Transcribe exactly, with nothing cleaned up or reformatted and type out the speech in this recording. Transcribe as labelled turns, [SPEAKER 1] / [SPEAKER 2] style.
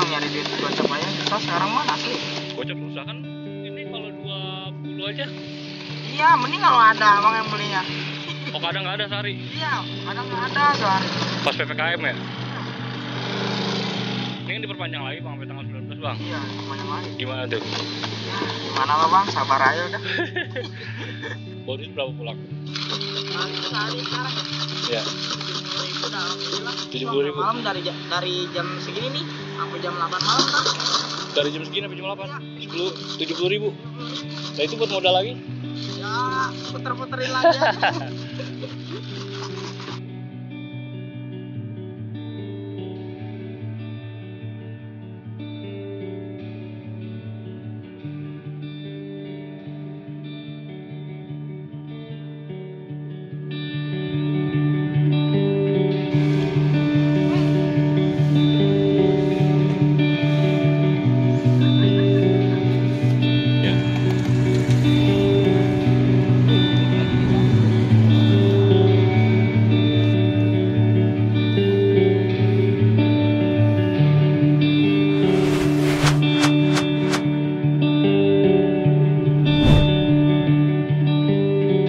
[SPEAKER 1] nyari duit gocap aja kita sekarang mah asli.
[SPEAKER 2] Gocap susah kan, ini kalau dua puluh aja.
[SPEAKER 1] Iya, mending kalau ada abang yang belinya.
[SPEAKER 2] Oh kadang nggak ada sehari.
[SPEAKER 1] Iya, kadang nggak ada sehari.
[SPEAKER 2] Pas P P K M ya? Ini kan diperpanjang lagi bang, sampai tanggal sembilan belas bang.
[SPEAKER 1] Iya, semuanya lagi.
[SPEAKER 2] Gimana tuh?
[SPEAKER 1] Ya, gimana lah bang, sabar aja udah.
[SPEAKER 2] Bonus berapa pulang?
[SPEAKER 1] Nah, itu sehari sekarang ya.
[SPEAKER 2] Iya.
[SPEAKER 1] Itu udah alhamdulillah.
[SPEAKER 2] tujuh puluh ribu.
[SPEAKER 1] Malam dari ja- dari jam segini nih sampai jam delapan malam kan.
[SPEAKER 2] Dari jam segini sampai jam delapan? sepuluh, tujuh puluh ribu. Nah itu buat modal lagi?
[SPEAKER 1] Ya, puter-puterin lagi aja.